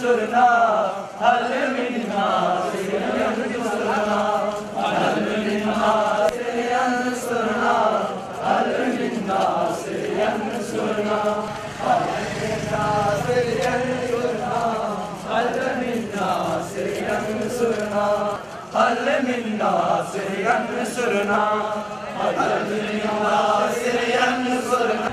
यंसुरना हल मिन नासिर यंसुरना हल मिन नासिर यंसुरना हल मिन नासिर यंसुरना हल मिन नासिर यंसुरना हल मिन नासिर यंसुरना हल मिन नासिर यंसुरना हल मिन नासिर यंसुरना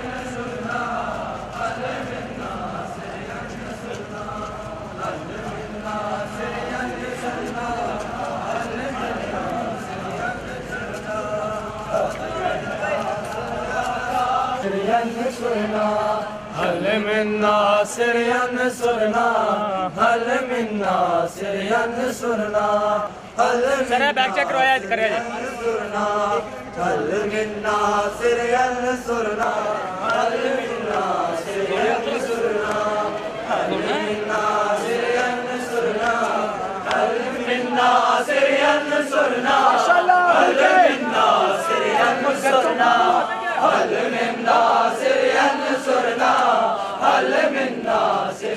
हल मिन नासिर यंसुरना हल मिन नासिर यंसुरना हल मिन बैक चेक करवाया करेगा हल मिन नासिर यंसुरना हल मिन नासिर यंसुरना हल मिन नासिर यंसुरना हल मिन नासिर यंसुरना हल मिन नासिर यंसुरना हल मिन नासिर यंसुरना हल मिन नासिर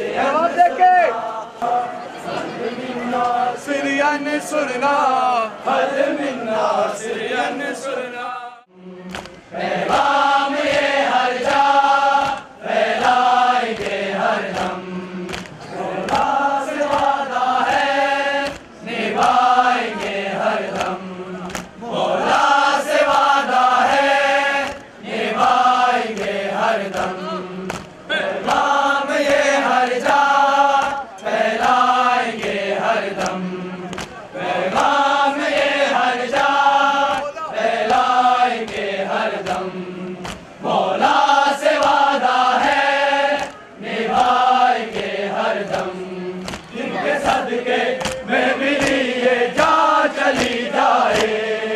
यंसुरना हल मिन नासिर यंसुरना पैगाम ये हर जा फैलाएंगे हर दम मौला से वादा है निभाएंगे हर दम मौला से वादा है निभाएंगे हर दम पैगाम ये हर जा फैलाएंगे हर दम पैगाम ये हर जा फैलाएंगे हर दम मौला से वादा है निभाएंगे हर दम जिनके सदके में मिली ये जा चली जाए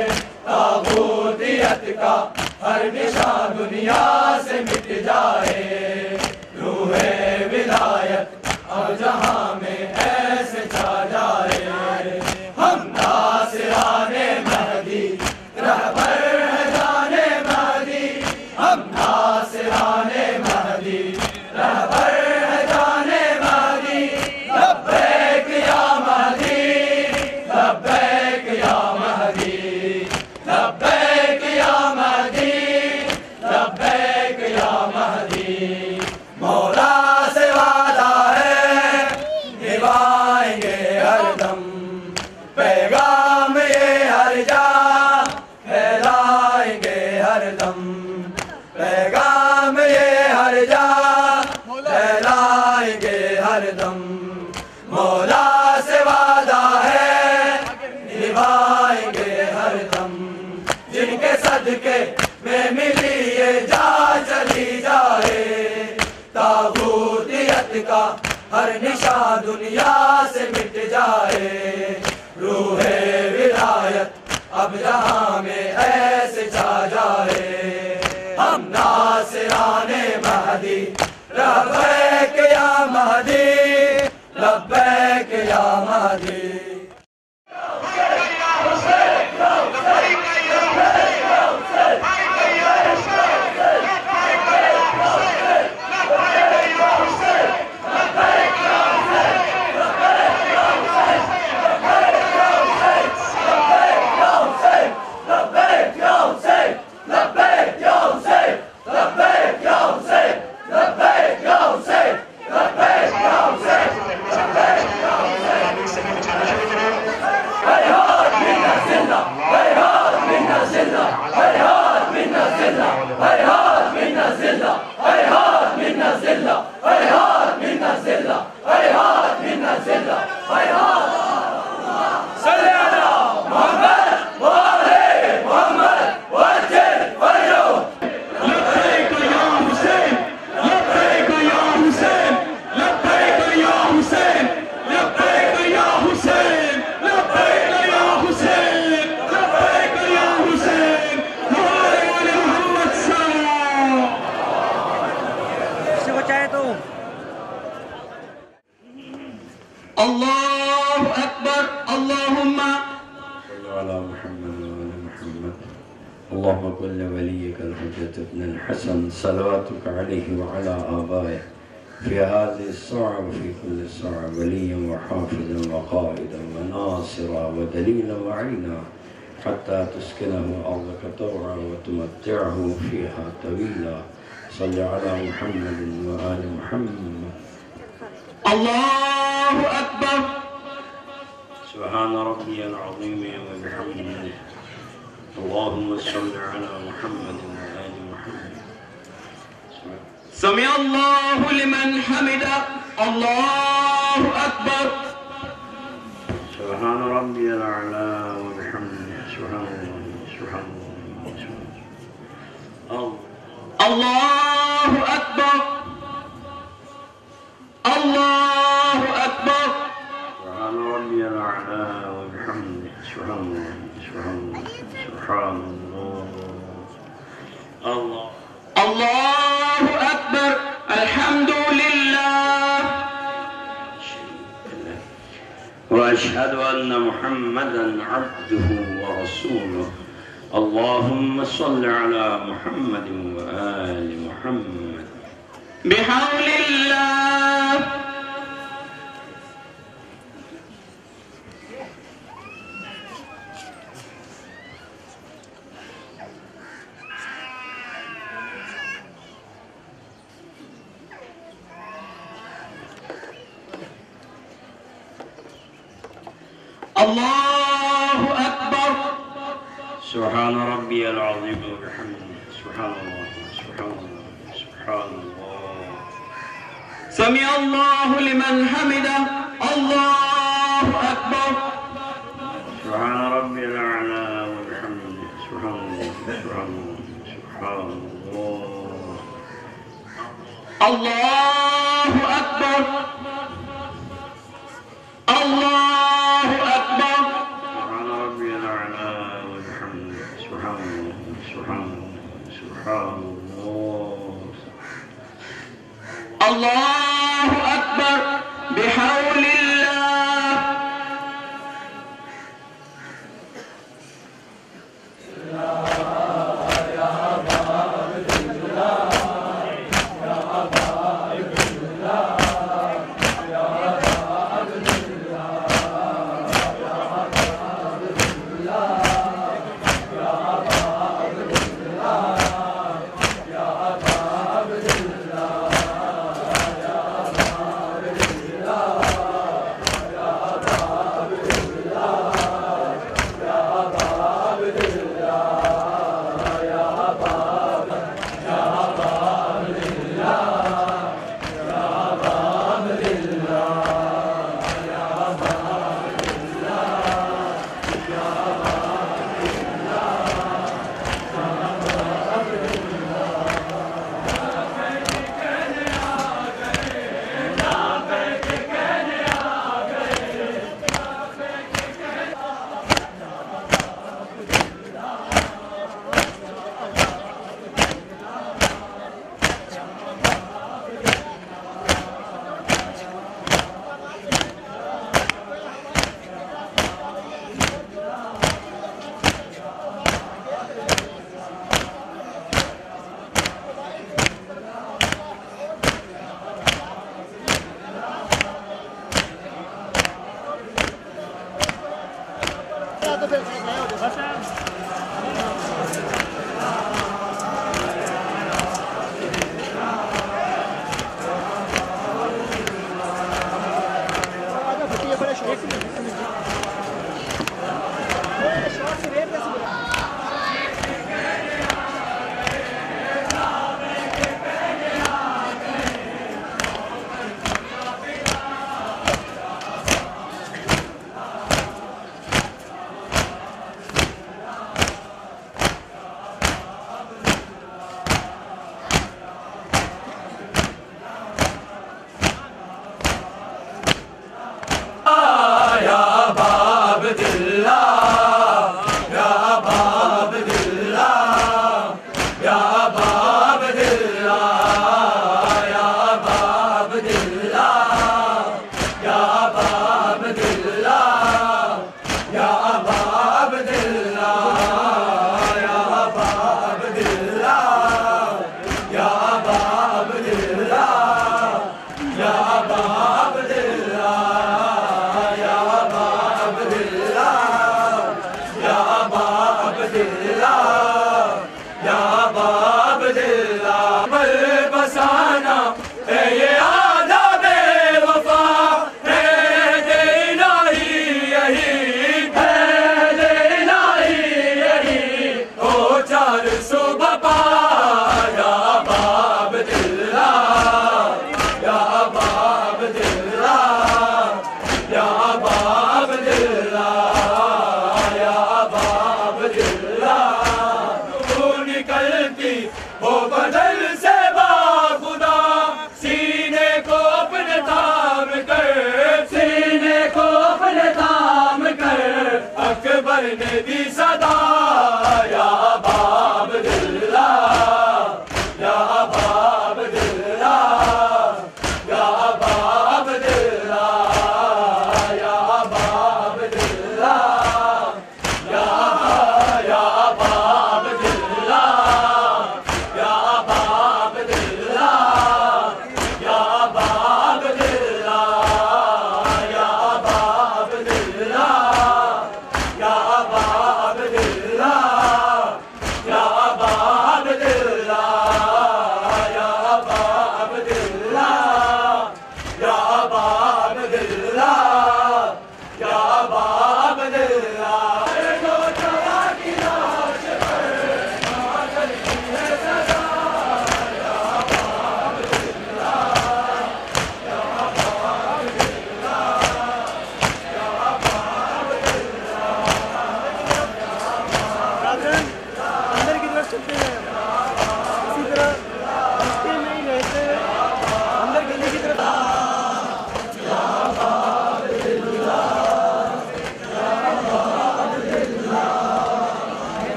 ताबूतियत का हर निशान दुनिया से मिट जाए रूहे विलायत अब जहां में ऐसे छा जाए हम नासिराने महदी रहबर है जाने महदी हम नासिराने महदी रहबर है जाने महदी लब्बैक या महदी लब्बैक या महदी लब्बैक या महदी लब्बैक या महदी मौला से वादा है निभाएंगे हर दम पैगाम ये हर जा फैलाएंगे हर दम पैगाम ये हर जा फैलाएंगे हर दम मौला से वादा है निभाएंगे हर दम जिनके सदके में मिली ये जा चली जाए ताबूतियत का हर निशान दुनिया से मिट जाए रूहे विलायत अब जहां में ऐसे छा जाए हम नासिराने महदी लब्बैक या महदी लब्बैक या महदी अल्लाहु अकबर अल्लाहुम्मा अला मुहम्मद व अला मुहम्मद अल्लाहुम्मा कुल्ल वलिय्यिकल हुज्जत इब्नुल हसन सलवातुक अलैहि व अला आबाए في هذه الساعة وفي كل ساعة وليا وحافظا وقائدا وناصرا ودليلا وعينا حتى تسكنه أرضك طوعا وتمتعه فيها طويلا. صل على محمد وآل محمد. الله أكبر. سبحان ربي العظيم وبحمده. اللهم صل على محمد وآل محمد. سمع الله لمن حمده. الله أكبر. سبحان ربي الأعلى وبحمده. سبحان الله سبحان الله. الله أكبر. الله أكبر. سبحان ربي الأعلى وبحمده. سبحان الله سبحان الله سبحان الله. الله الله أكبر. الحمد لله. وأشهد أن محمدًا عبده ورسوله. اللهم صل على محمد وآل محمد. بحول الله. الله أكبر. سبحان ربي العظيم وبحمده. سبحان الله سبحان الله سبحان الله. سمع الله لمن حمده. الله أكبر. سبحان ربي الأعلى وبحمده. سبحان الله سبحان الله سبحان الله. الله أكبر. الله أكبر. سبحان ربي الأعلى وبحمده. سبحان الله سبحان الله سبحان الله. الله أكبر. بحول الله.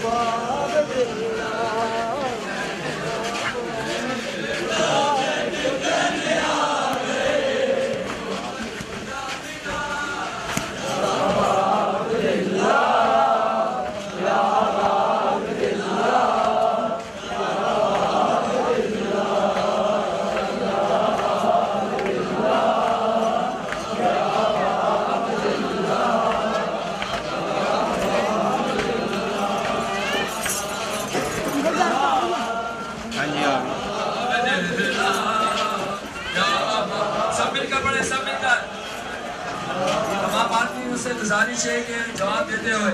से गुजारिश है कि जवाब देते हुए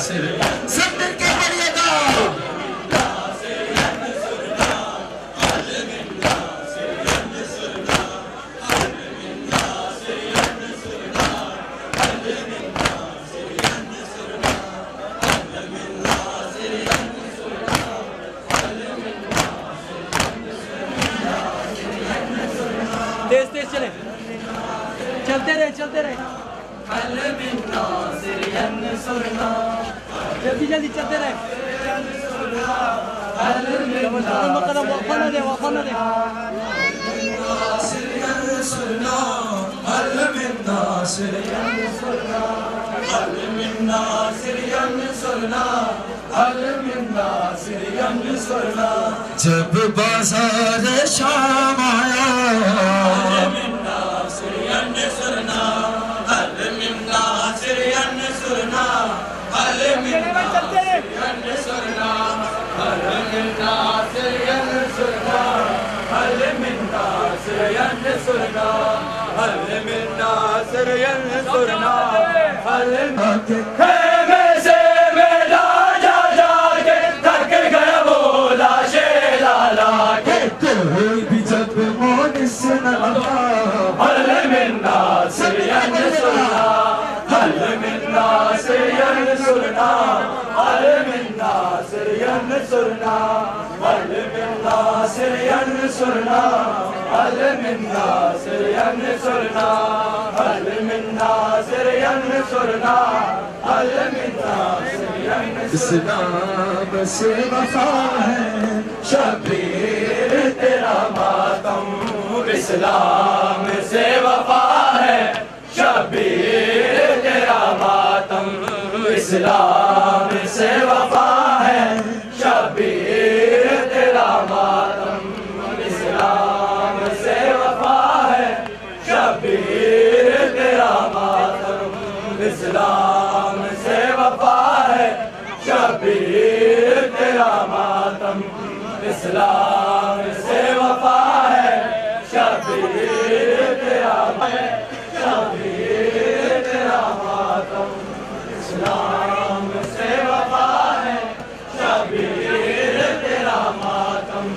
सब मिल के पढ़िएगा। तेज तेज चले, चलते रहे चलते रहे, जल्दी जल्दी चलते रहे। कदम वफा न दे, वफा न दे। जब बाजार शाम आया कोई भी जब मोन से न लगा हल मिन्ना सिरयन सुरना हल मिन्ना सिरयन सुरना हल मिन्ना सिरयन सुरना हल मिन्ना सिरयन सुरना हल मिन्ना सिरयन सुरना हल मिन्ना सिरयन सुरना हल मिन्ना सिरयन इस्लाम से वफा है शबीर तेरा मातम इस्लाम से वफा है शबीर तेरा मातम इस्लाम से वफा है शबीर तेरा मातम इस्लाम से वफा है शबीर तेरा मातम इस्लाम से वफा है शबीर तेरा मातम इस्लाम से वफा है शबीर तेरा शबीर तेरा मातम इस्लाम से वफा है शबीर तेरा मातम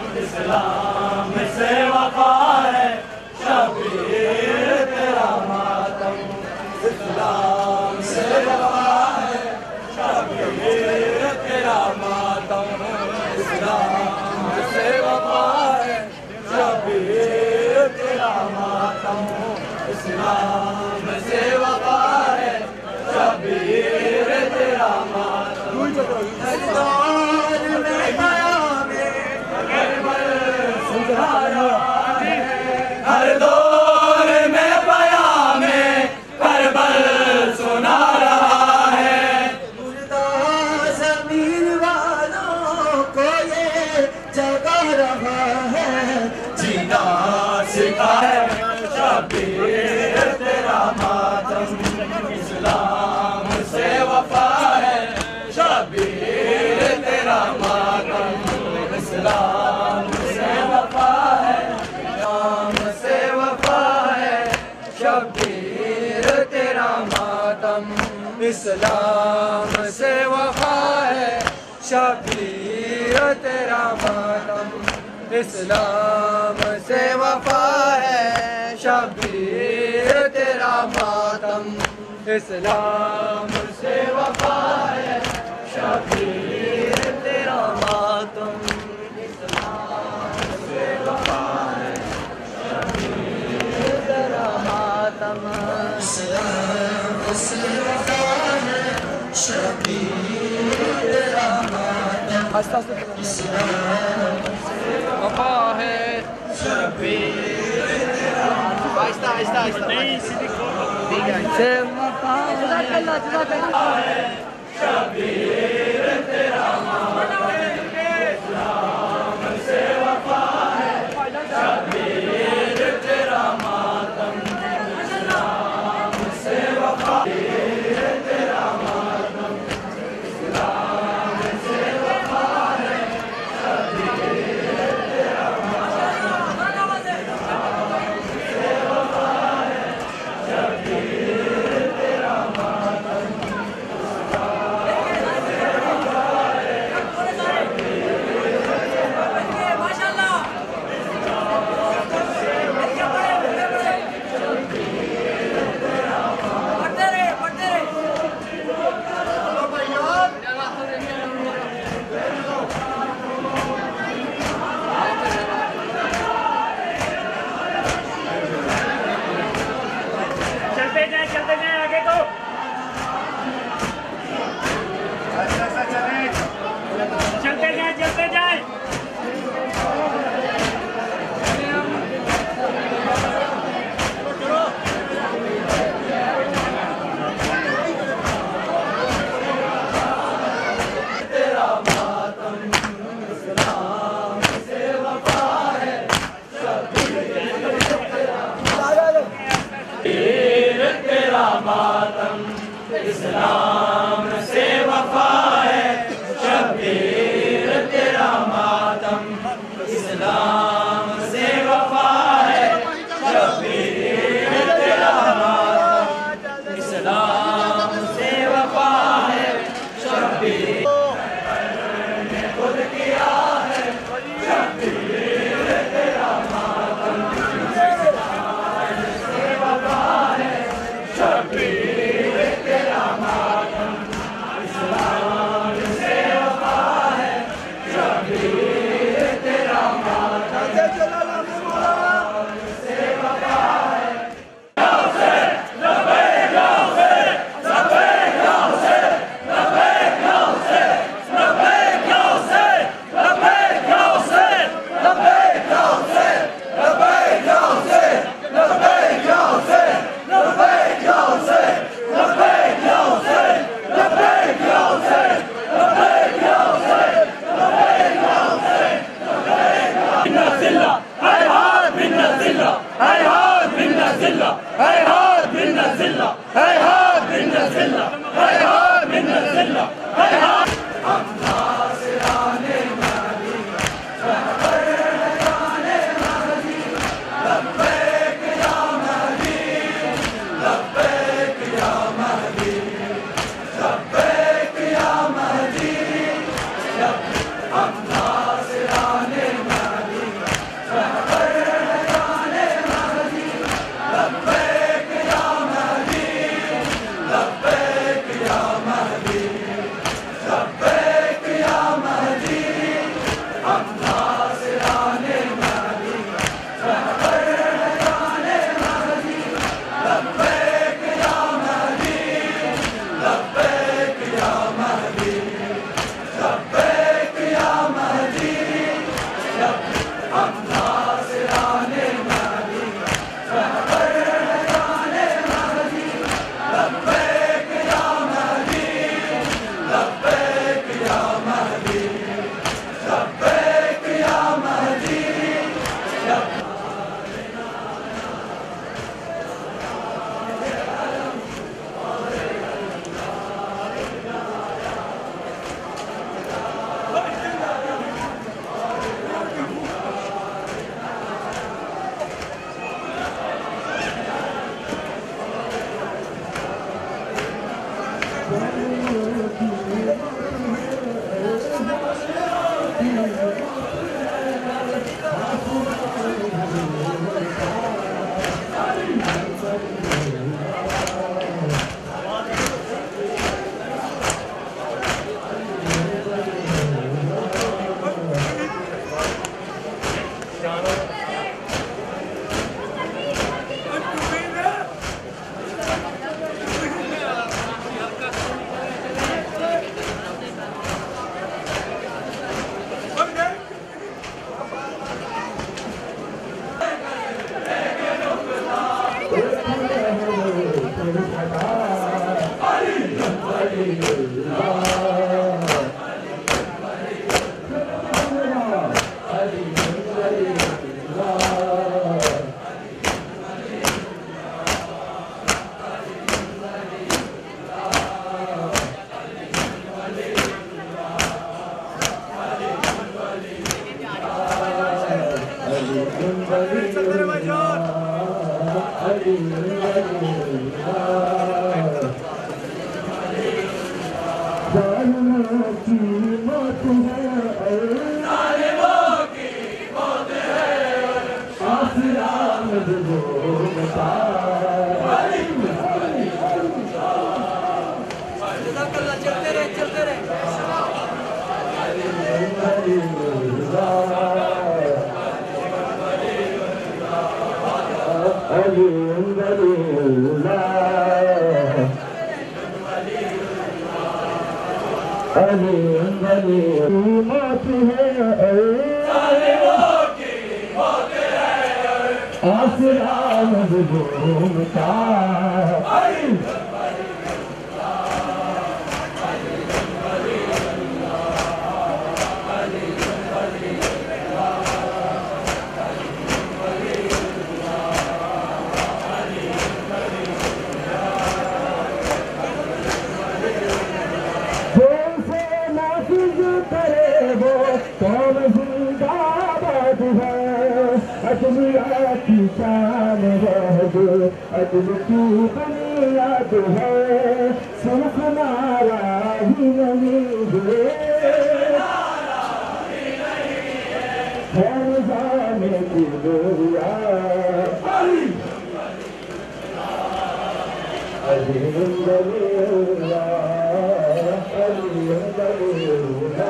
इस्लाम से वफा है शबीर तेरा मातम इस्लाम से वफा है शबीर तेरा मातम इस्लाम से वफा है शबीर तेरा मातम इस्लाम से वफा है शबीर तेरा मातम हर दौर में पयामे करबल सुना रहा है हर दौर में पयामे करबल सुना रहा है मुर्दा ज़मीन वालों को ये जगा रहा है जीना सिखा है शबीर तेरा मातम इस्लाम से वफा है शबीर तेरा मातम इस्लाम से वफा है इस्लाम से वफा है शबीर तेरा मातम इस्लाम से वफा है शबीर तेरा मातम इस्लाम से वफा है शबीर तेरा मातम इस्लाम से वफा है शबीर तेरा मातम इस्लाम से वफा है शबीर तेरा मातम इस्लाम से वफा है शबीर तेरा मातम इस्लाम वफा है शबीर तेरा आहिस्ता आहिस्ता आहिस्ता से वफा है शबीर तेरा मातम इस्लाम से वफा है शबीर तेरा मातम इस्लाम से वफा तेरा मातम इस्लाम से वफा है शबीर तेरा मातम से वफा है शबीर तेरा मातम मातम, इस्लाम से वफा है शब्बीर तेरा मातम, इस्लाम से वफा है शब्बीर तेरा मातम, इस्लाम से वफा है शब्बीर ने खुद किया है शब्बीर तेरा मातम, इस्लाम से वफा है शब्बीर तेरा मातम, इस्लाम से वफा है शब्बीर तेरा मातम, इस्लाम से वफा है। चलते रहे चलते रहे। की शान है जो अदल की बुनियाद है सिर्फ नारा ही नहीं है निजाम की लोरिया अजीम दलेला अजीम दलेला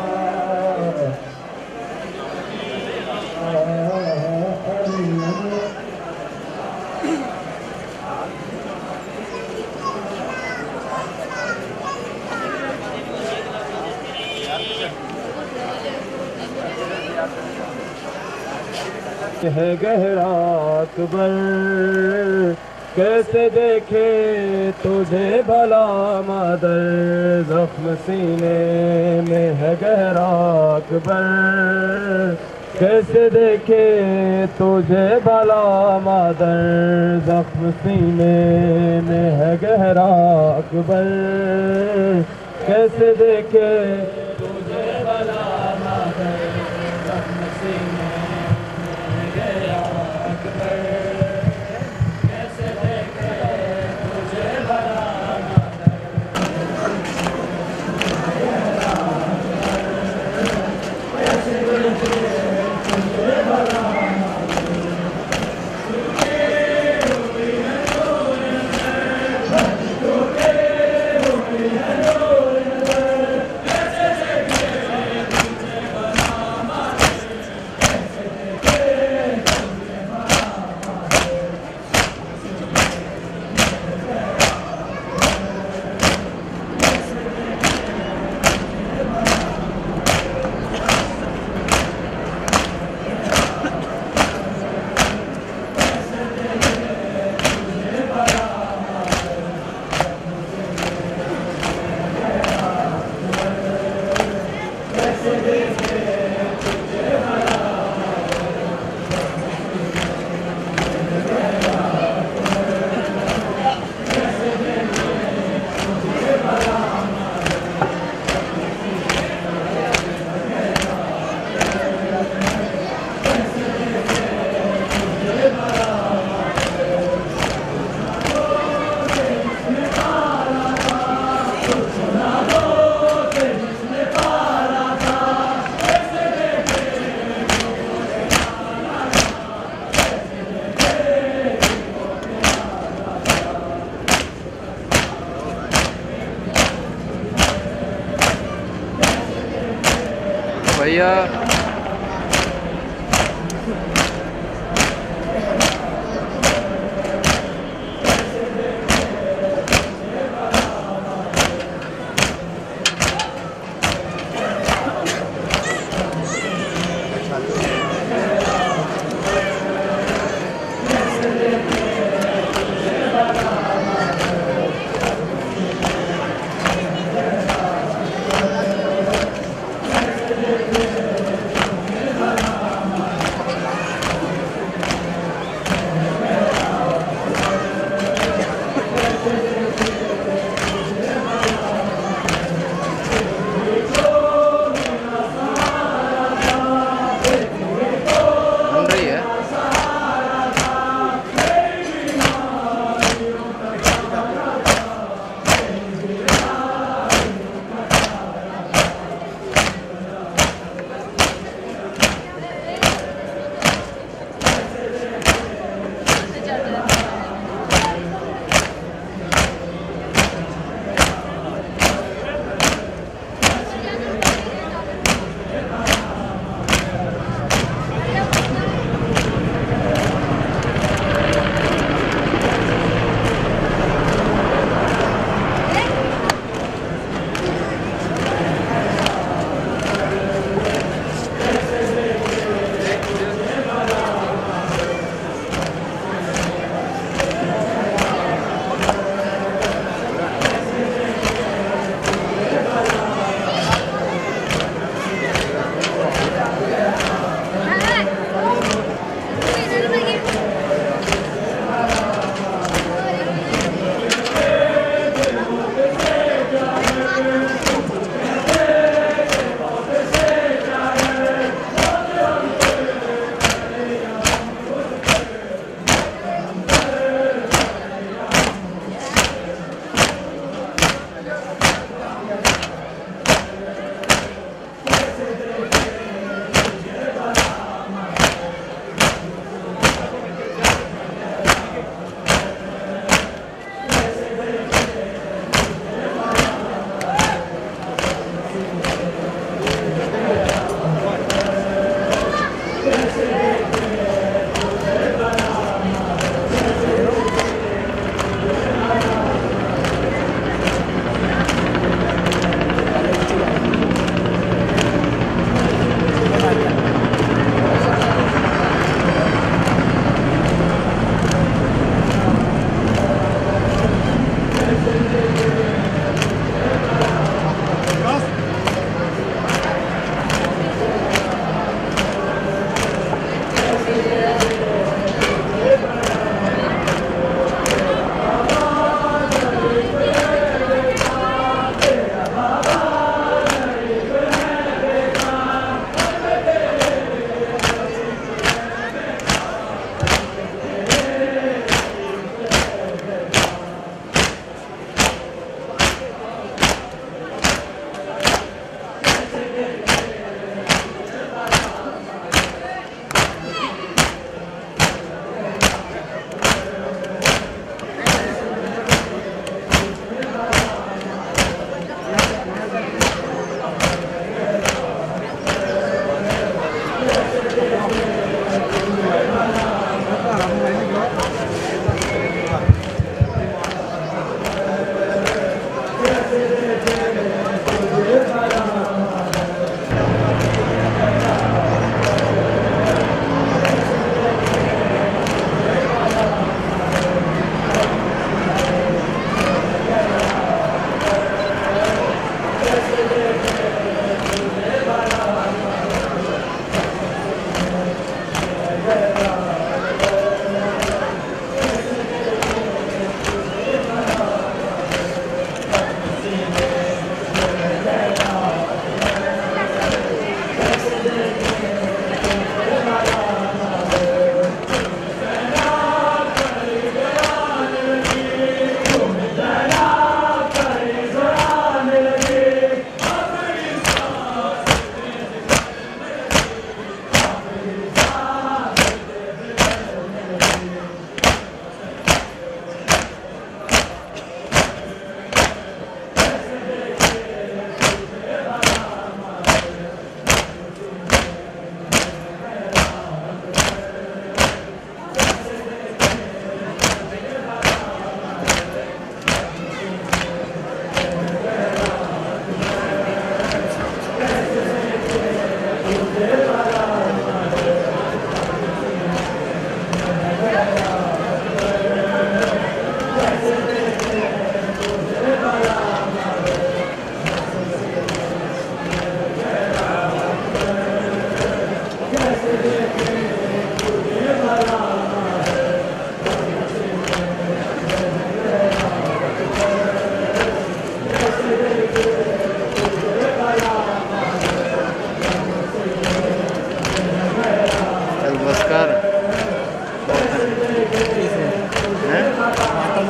है गहरा अकबर कैसे देखे तुझे भला मादर जख्म सीने में है गहरा अकबर कैसे देखे तुझे भला मादर जख्म सीने में है गहरा अकबर कैसे देखे तुझे भला मादर जख्म सीने भैया बन रही है।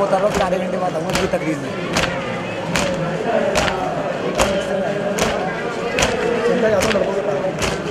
होता रहा, फिर आधे घंटे बाद आऊँगा उसकी तकरीर में। चलता जाता हूँ लड़कों के पास।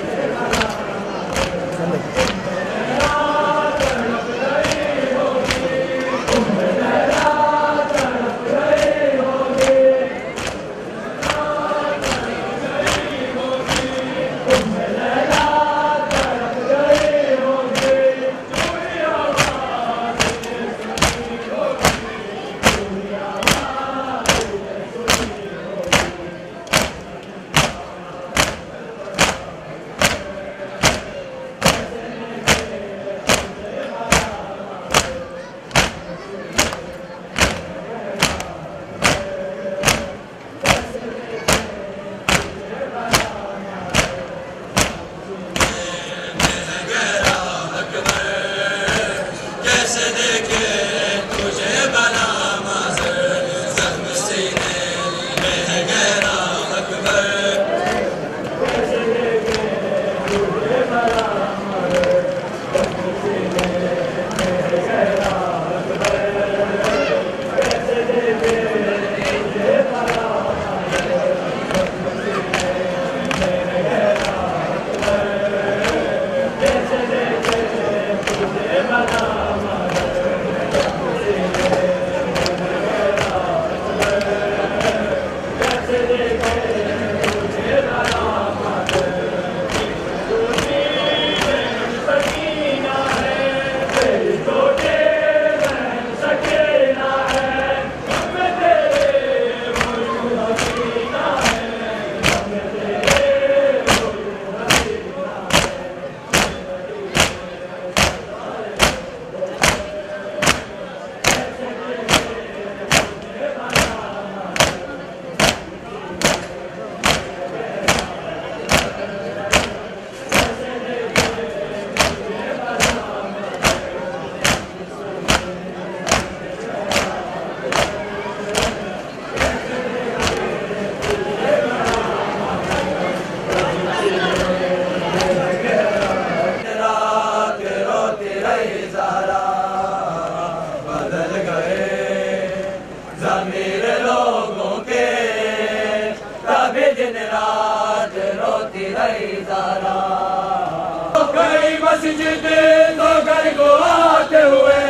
गई मस्जिद तो घर को आते हुए,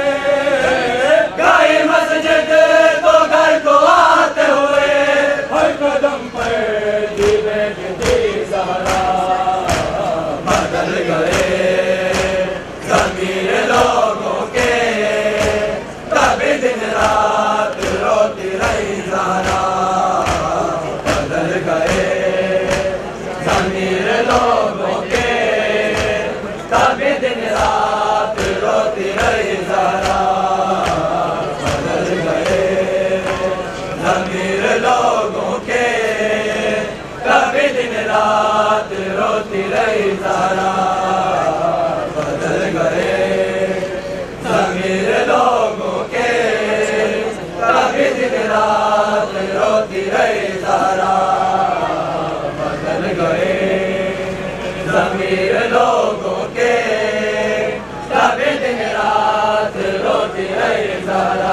गई मस्जिद तो घर को आते हुए, हर कदम पर दीवे की ज़हरा। बदल गए ज़मीर लोगों के, तभी दिन रात रोती रही ज़हरा। बदल गए ज़मीर लोगों के, तभी दिन रात रोती रही ज़हरा। बदल गए ज़मीर लोगों के, तभी दिन रात रोती रही ज़हरा। बदल गए ज़मीर लोगों के, तभी दिन रात रोती रही ज़हरा। बदल गए ज़मीर लोगों के, तभी दिन रात रोती रही ज़हरा।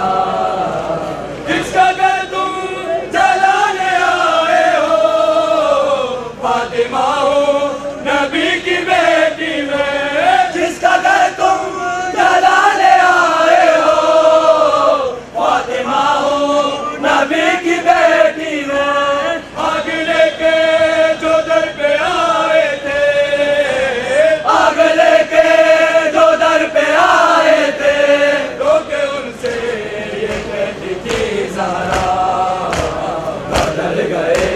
जिसका घर तुम जलाने आए हो, फातिमा हो नबी की बेटी में। जिसका घर तुम जलाने आए हो, फातिमा हो नबी की बेटी में। आग लेके जो दर पे आए थे, आग लेके जो दर पे आए थे, रोके उनसे ये कहती थी ज़हरा। बदल गए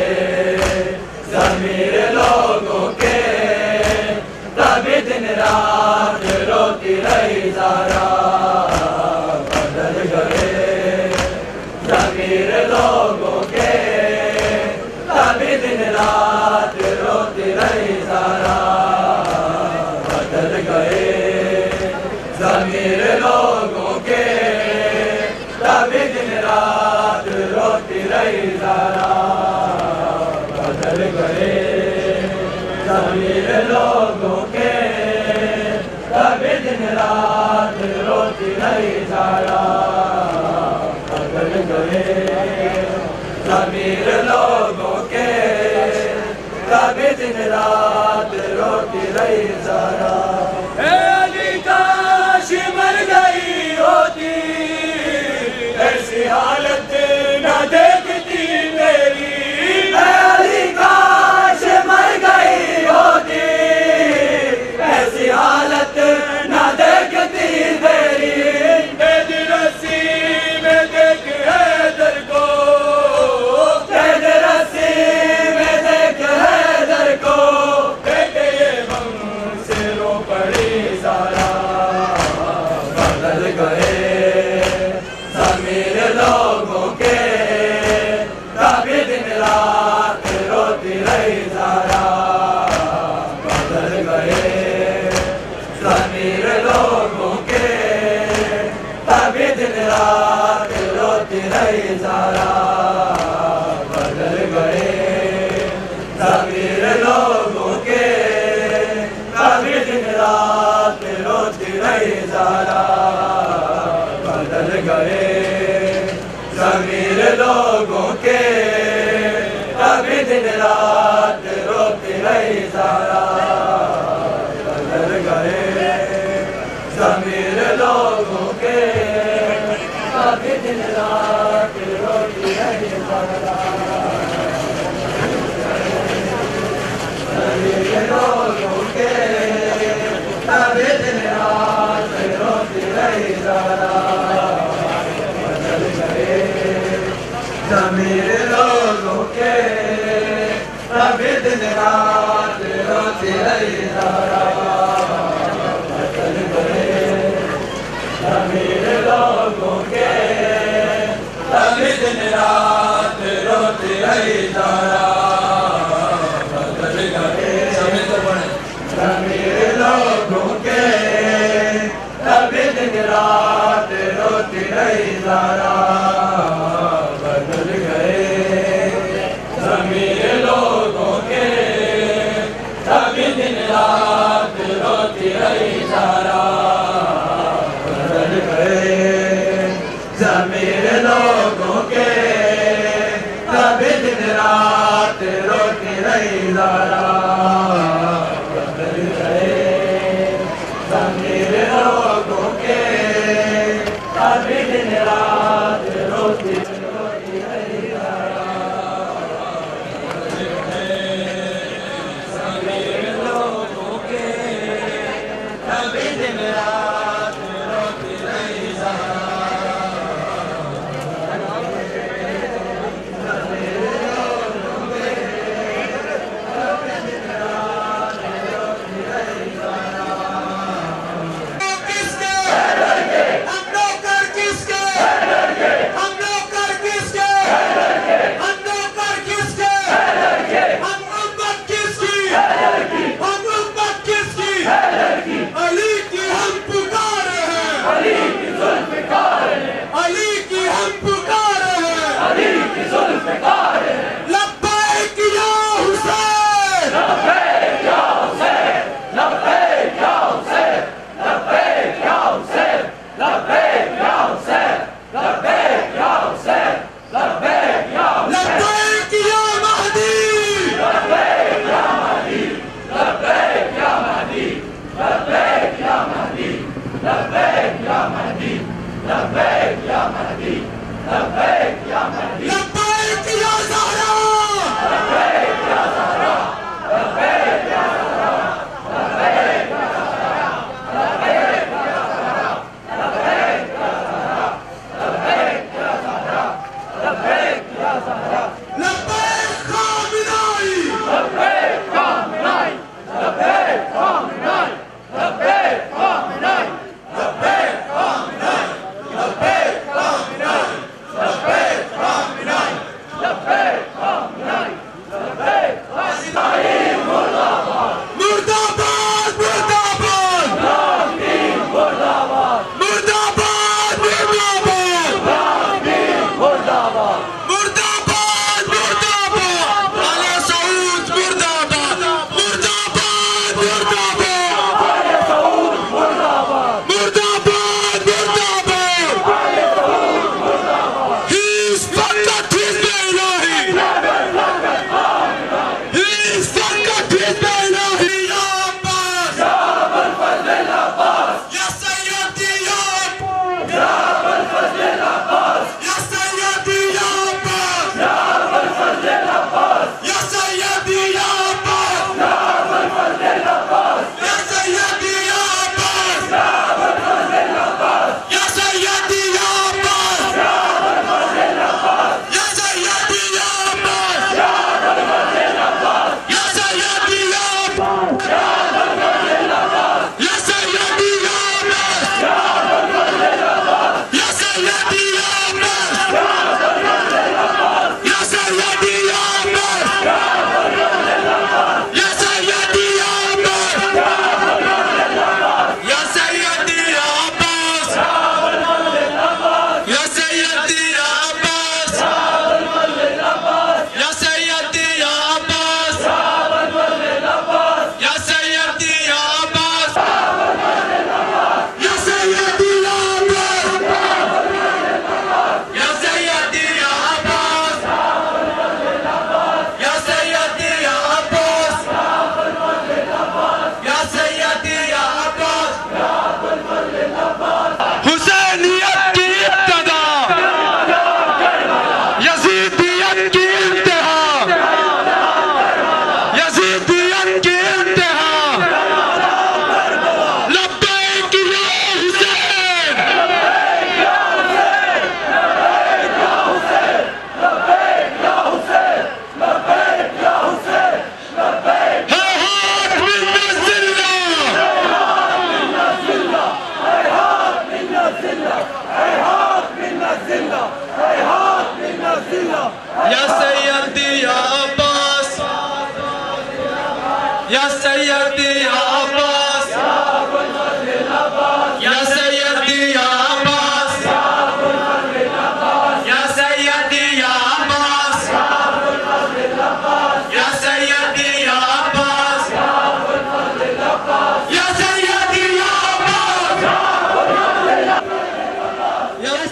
ज़मीर लोगों के, तभी दिन रात रोती रही ज़हरा। बदल गए ज़मीर लोगों के, तभी दिन रात रोती रही ज़हरा। बदल गए ज़मीर लोगों के, तभी दिन रात रोती रही ज़हरा। बदल गए ज़मीर लोगों के, तभी दिन रात रोती रही ज़हरा। रही ज़रा। ए अली काश मर गई होती, ऐसी हालत न देखती मेरी। ए अली काश मर गई होती, ऐसी हालत न देखती तेरी। कैद रस्सी में देख हैदर को, कैद रस्सी में देख हैदर को, बेटे ये गम से रो पड़ी ज़रा। बदल गए ज़मीर लोगों के, कभी दिन रात रोती रही ज़रा। बदल गए ज़मीर लोगों के, कभी दिन रात रोती रही ज़रा। बदल गए ज़मीर लोगों के, कभी दिन रात रोती रही ज़रा। बदल गए ज़मीर लोगों के, कभी दिन रात रोती रही ज़रा। बदल गए ज़मीर लोगों के, कभी दिन रात रोती रही ज़रा। ज़मीर लोगों के, कभी दिन रात रोती रही ज़रा। बदल गए ज़मीर लोगों के, कभी दिन रात रोती रही ज़रा। बदल गए ज़मीर लोगों के, कभी दिन रात रोती रही ज़रा। बदल गए ज़मीर लोगों के, कभी दिन रात रोती रही ज़रा। बदल गए ज़मीर लोगों के, कभी दिन रात रोती रही ज़रा। बदल गए ज़मीर लोगों के, कभी दिन रात रोती रही ज़रा। बदल गए ज़मीर लोगों के, कभी दिन रात रोती रही ज़रा। ज़मीर लोगों के, कभी दिन रात रोती रही ज़रा।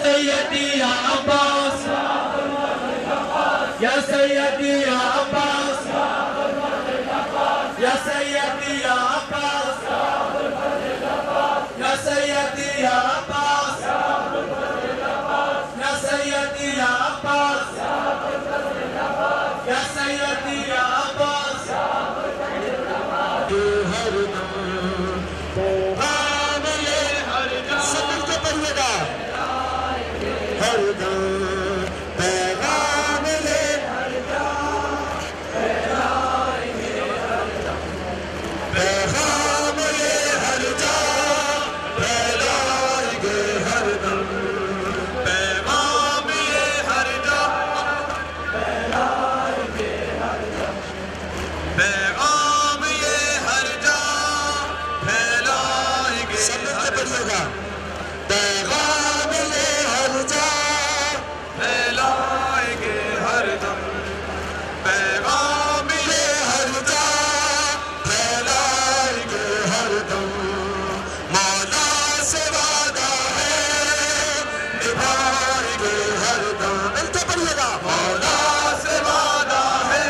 सैयदी या अब्बास, या सैयदी या अब्बास, या सैयदी या अब्बास, या सैयदी या अब्बास, या सैयदी या अब्बास, या सैयदी या अब्बास। हर पैगाम ये हर समझ के पढ़िएगा, हर पैगाम ये पैगाम ये हर जा फैलाएंगे हर दम, पैगाम ये हर जा फैलाएंगे हर दम, पैगाम ये हर जा फैलाएंगे। समझ के पढ़िएगा, पैगाम ये हर जा फैलाएंगे हर दम, पैगाम ये हर जा फैलाएंगे हर दम। मौला से वादा है निभाएंगे हर दम। मिलते पढ़िएगा, मौला से वादा है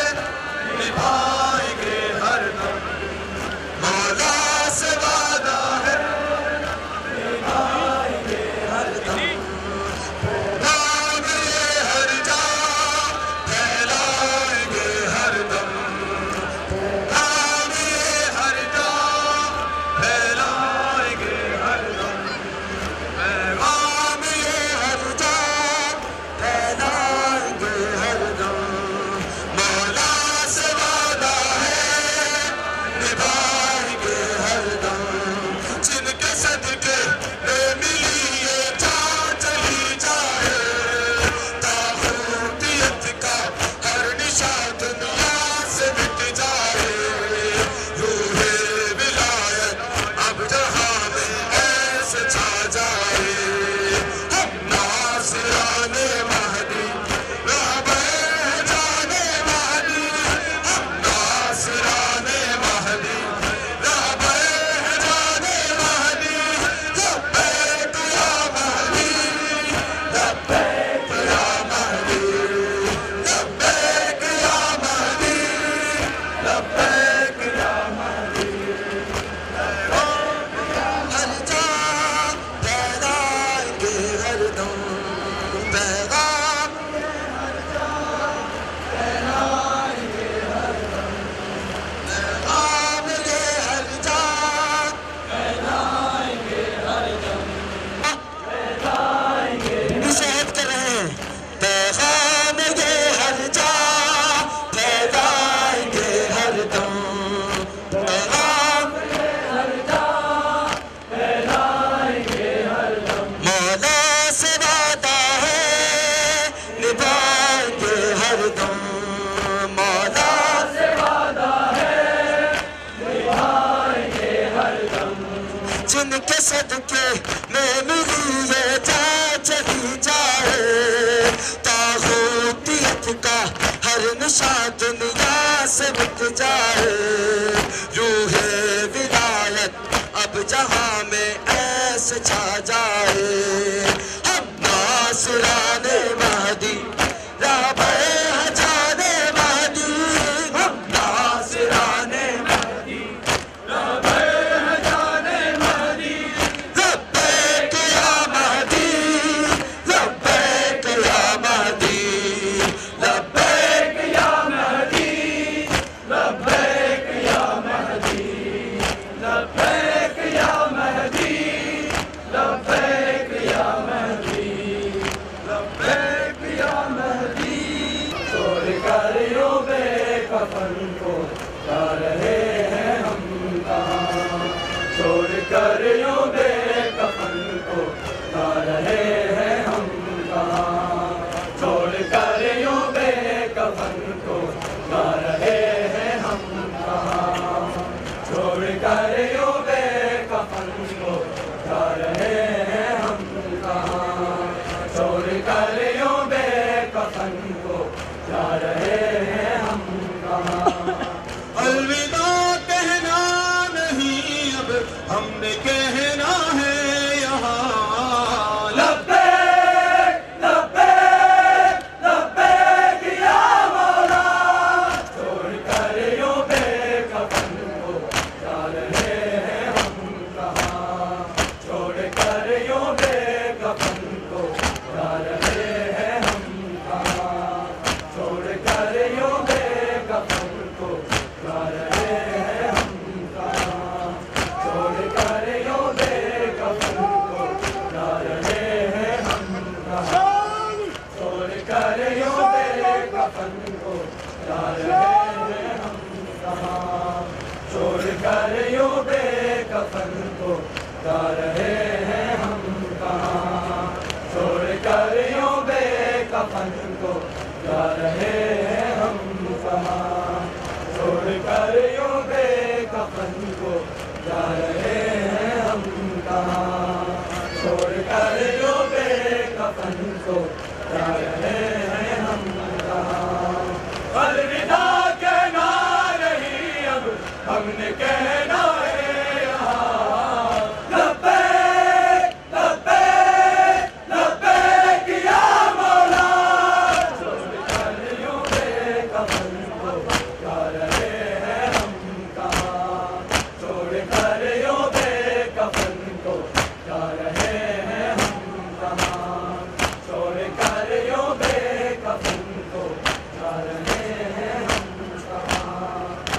निभाएंगे हर दम, मौला से वादा है निभाएंगे हर दम। पैगाम ये हर जा फैलाएंगे हर दम, पैगाम ये हर जा फैलाएंगे हर दम, पैगाम ये हर जा फैलाएंगे हर दम। मौला से वादा है निभाएंगे हर दम, जिनके सदके मिली ये जान चली जाए, तागूतियत का हर निशान दुनिया से मिट जाए। रूहे विलायत अब जहां में ऐसे छा जाए, हम नासिराने महदी रहबर जाने महदी, हम नासिराने महदी रहबर जाने महदी। लब्बैक या महदी, लब्बैक या महदी, लब्बैक या महदी, लब्बैक या महदी। हर जा फैलाएंगे हर दम, पैगाम पैगाम ये हर जा निषेध कर रहे हैं। पैगाम ये हर जा फैलाएंगे हर दम, पैगाम मौला से वादा है निभाएंगे हर दम, मौला से वादा है निभाएंगे हर दम। जिनके सदके में मिली ये जान चली जाए, तागूतियत का हर निशान दुनिया से मिट जाए। रूहे विलायत अब जहां में ऐसे छा जाए, हम नासिराने महदी रहबर जाने महदी, हम नासिराने महदी रहबर जाने महदी। लब्बैक या महदी, लब्बैक या महदी, लब्बैक या महदी, लब्बैक या महदी, लब्बैक या महदी। कफन को जा रहे हैं हम कहाँ, छोड़ कर यूं बेकफन को जा रहे हैं हम कहाँ, छोड़ कर यूं बेकफन को जा रहे हैं हम कहाँ। अलविदा कहना नहीं अब हमने कहना है यहाँ, लब्बैक लब्बैक लब्बैक या मौला, छोड़ कर यूं बेकफन को जा रहे हैं हम कहाँ, छोड़ कर यूं बेकफन को जा रहे हैं हम कहाँ, छोड़ कर यूं बेकफन को जा रहे हैं हम कहाँ।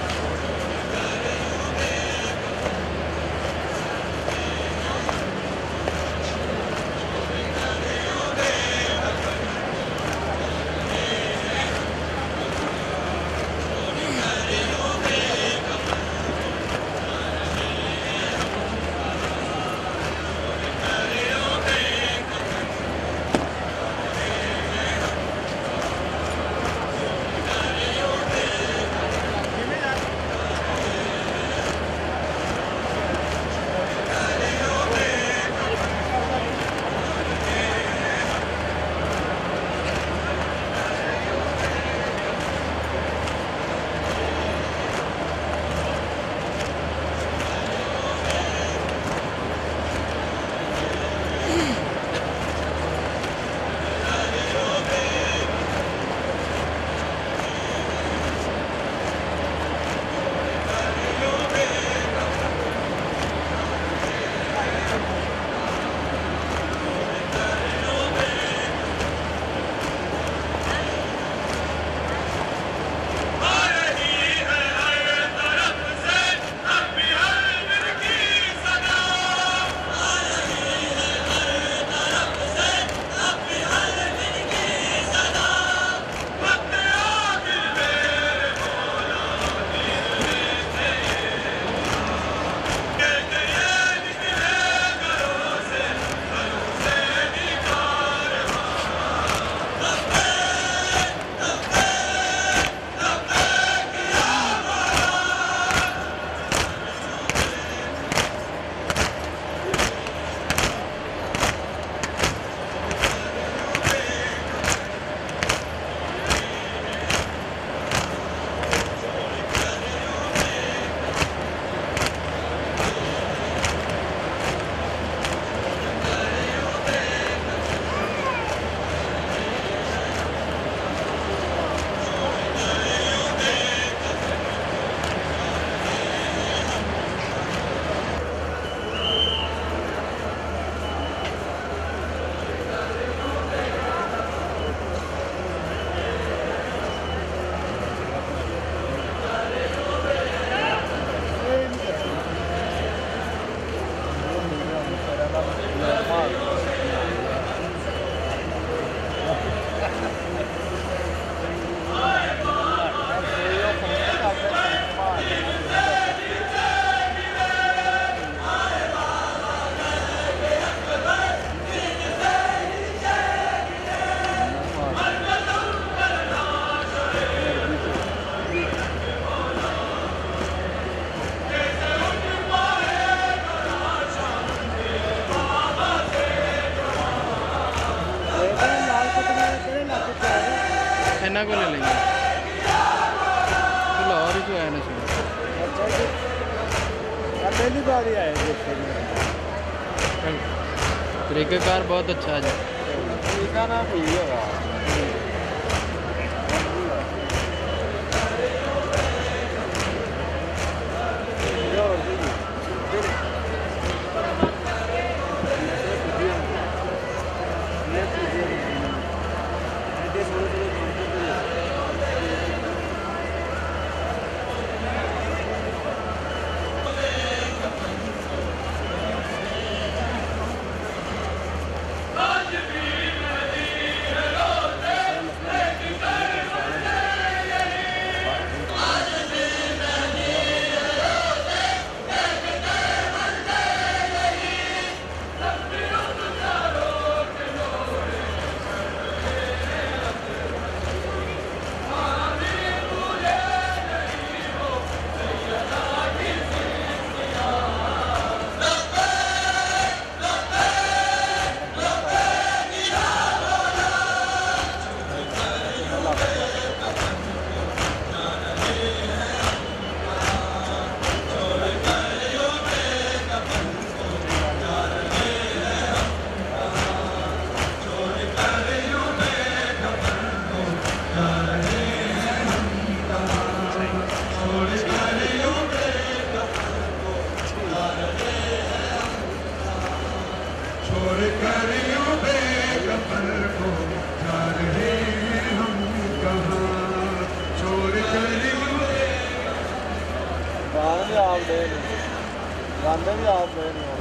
इन्ना को ले लेंगे तो लाहौर ही तो है ना पहली बार ही आए तरीक़ाकार बहुत अच्छा है तरीका ना सही होगा डे गांधे भी आप गए नहीं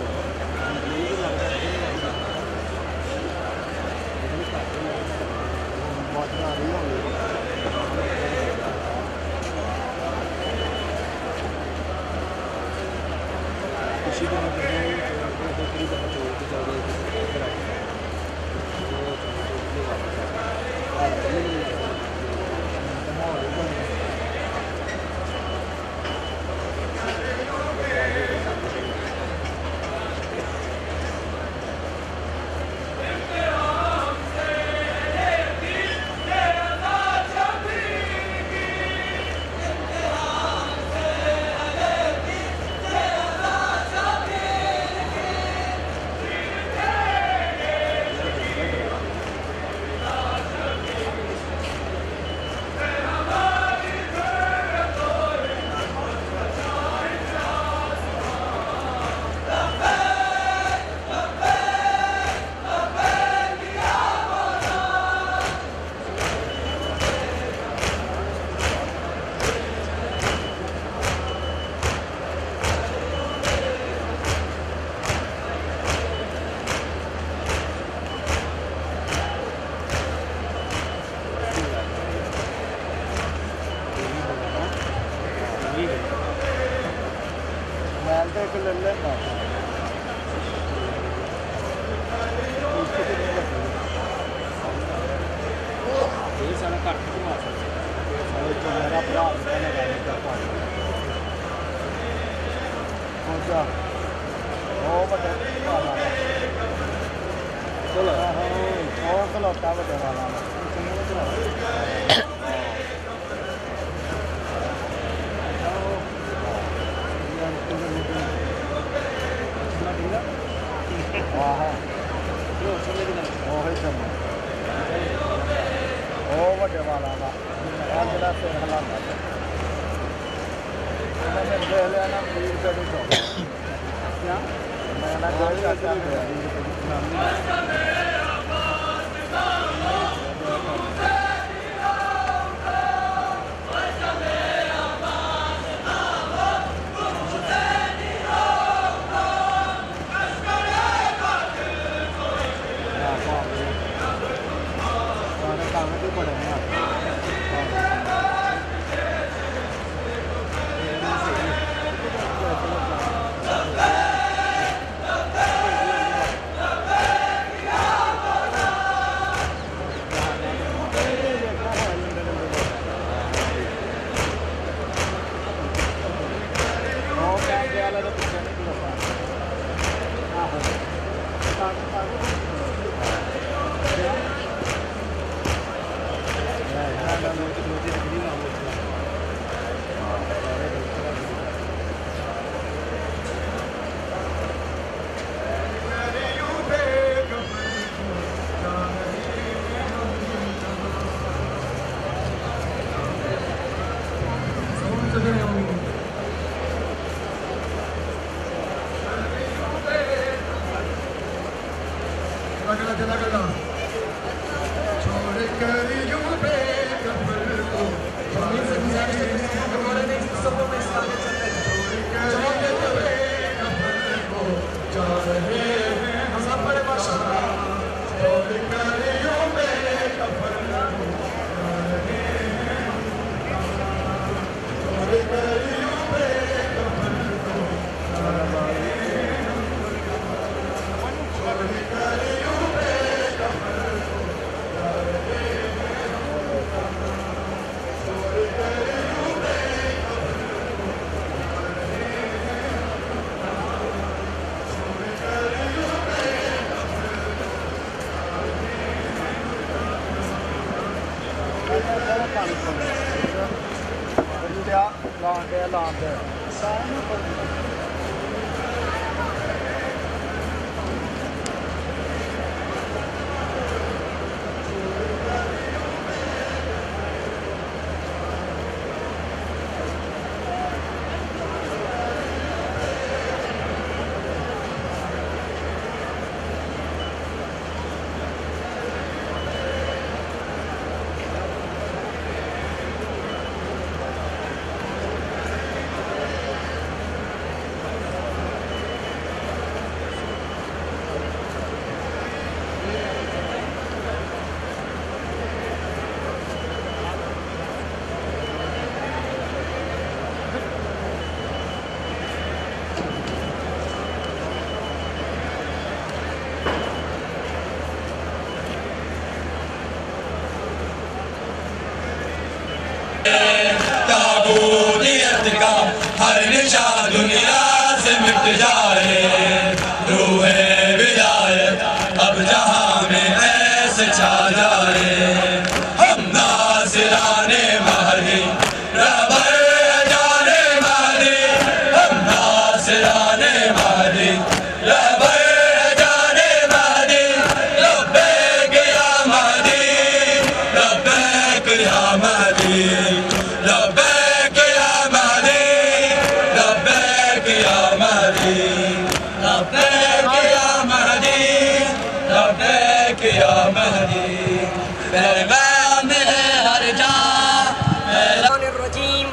जाए रूहे विलायत अब जहां में ऐसे छा जाए हम नासिराने महदी रहबर जाने महदी हम नासिराने महदी रहबर जाने महदी लब्बैक या महदी लब्बैक या महदी लब्बैक या महदी लब्बैक या महदी लब्बैक या महदी लब्बैक या महदी पैगाम है हर जहां रजीम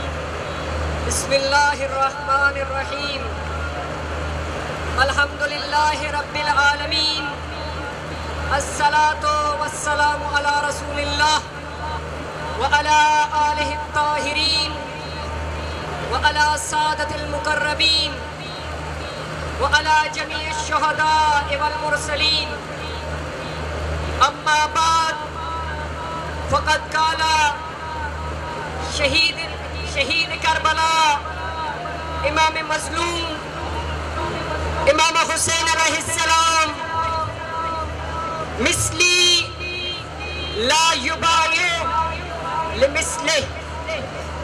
बिस्मिल्लाहिर्रहमानिर्रहीम अल्हम्दुलिल्लाहि रब्बिल आलमीन अस्सलातु वस्सलामु अला रसूलिल्लाह व अला आलिहि त्ताहिरीन व अला सादतिल मुकर्रबीन व अला जमीइश शुहदाए वल मुरसलीन अम्मा बाद फ़क़द क़ाला शहीद करबला इमाम मज़लूम इमाम हुसैन अलैहिस्सलाम मिस्ली ला युबायु लिमिस्लिह